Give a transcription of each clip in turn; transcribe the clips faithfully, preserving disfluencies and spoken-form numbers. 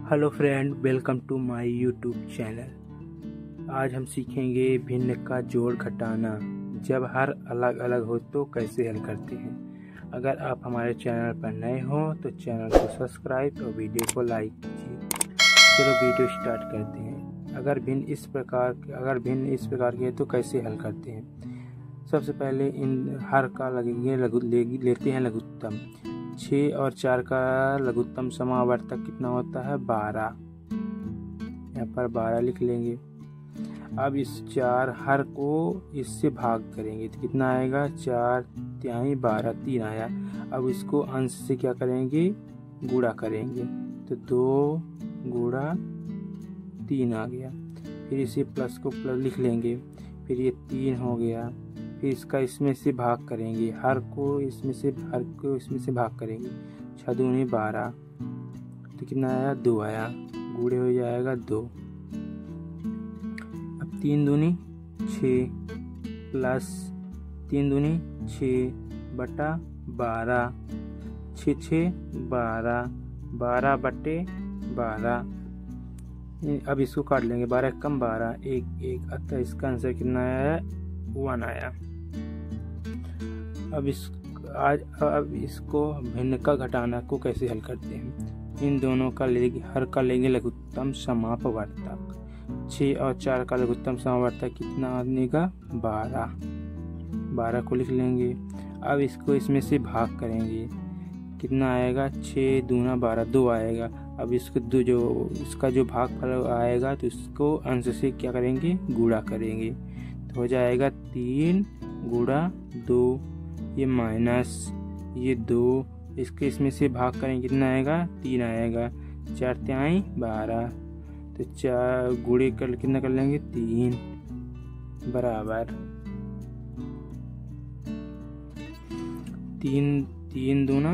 Hello friend, welcome to my YouTube channel. आज हम सीखेंगे भिन्न का जोड़ घटाना जब हर अलग अलग हो तो कैसे हल करते हैं। अगर आप हमारे चैनल पर नए हो तो चैनल को सब्सक्राइब और वीडियो को लाइक कीजिए। चलो वीडियो स्टार्ट करते हैं। अगर भिन्न इस प्रकार अगर भिन्न इस प्रकार के तो कैसे हल करते हैं। सबसे पहले इन हर का लगेंगे लघु ले, लेते हैं लघुत्तम। छः और चार का लघुत्तम समावर्तक कितना होता है? बारह। यहाँ पर बारह लिख लेंगे। अब इस चार हर को इससे भाग करेंगे तो कितना आएगा? चार तिहाई बारह, तीन आया। अब इसको अंश से क्या करेंगे? गुणा करेंगे तो दो गुणा तीन आ गया। फिर इसी प्लस को प्लस लिख लेंगे। फिर ये तीन हो गया। फिर इसका इसमें से भाग करेंगे, हर को इसमें से हर को इसमें से भाग करेंगे। छः दूनी बारह तो कितना आया? दो आया। गुणे हो जाएगा दो। अब तीन दूनी छः प्लस तीन दूनी छः बटा बारह, छः छः बारह, बारह बटे बारह। अब इसको काट लेंगे। बारह कम बारह, एक एक, अतः इसका आंसर कितना आया? वन आया। अब इस आज अब इसको भिन्न का घटाना को कैसे हल करते हैं। इन दोनों का लेंगे, हर का लेंगे लघुत्तम समापवर्तक। छः और चार का लघुत्तम समापवर्तक कितना आने का? बारह। बारह को लिख लेंगे। अब इसको इसमें से भाग करेंगे, कितना आएगा? छः दूना बारह, दो आएगा। अब इसको दो जो इसका जो भागफल आएगा तो इसको अंश से क्या करेंगे? गुणा करेंगे तो हो जाएगा तीन गुणा दो, ये माइनस ये दो, इसके इसमें से भाग करेंगे कितना आएगा? तीन आएगा। चार तिहाई बारह तो चार गुणे कर कितना कर लेंगे? तीन बराबर तीन तीन दूना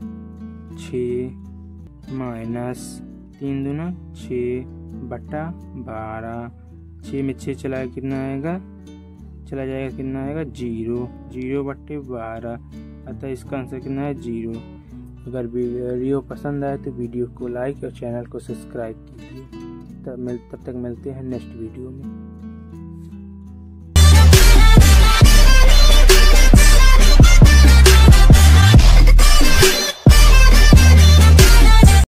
छः माइनस तीन दूना छः बटा बारह। छः में छः चला कितना आएगा? चला जाएगा कितना आएगा? जीरो। जीरो बटे बारह, अतः इसका आंसर कितना है? जीरो। अगर वीडियो पसंद आए तो वीडियो को लाइक और चैनल को सब्सक्राइब कीजिए। तब मिल तब तक मिलते हैं नेक्स्ट वीडियो में।